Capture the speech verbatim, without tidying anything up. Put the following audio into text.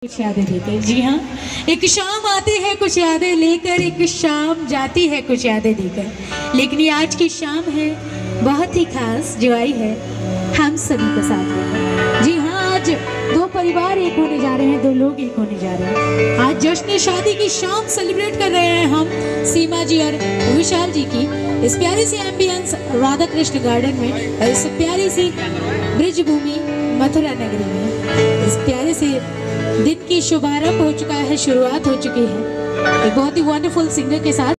कुछ यादें लेकर। जी हाँ, एक शाम आती है कुछ यादें लेकर, एक शाम जाती है कुछ यादें लेकर, लेकिन ये आज की शाम है बहुत ही खास जो आई है हम सभी को साथ लेकर। जी हाँ, आज दो परिवार एक होने जा रहे हैं, दो लोग एक होने जा रहे हैं। आज जश्न शादी की शाम सेलिब्रेट कर रहे हैं हम सीमा जी और विशाल जी की इस प्यारी सी एम्बियंस राधा कृष्ण गार्डन में, इस प्यारी सी ब्रिज भूमि मथुरा नगरी में। इस प्यारे से दिन की शुभारंभ हो चुका है, शुरुआत हो चुकी है एक बहुत ही वंडरफुल सिंगर के साथ।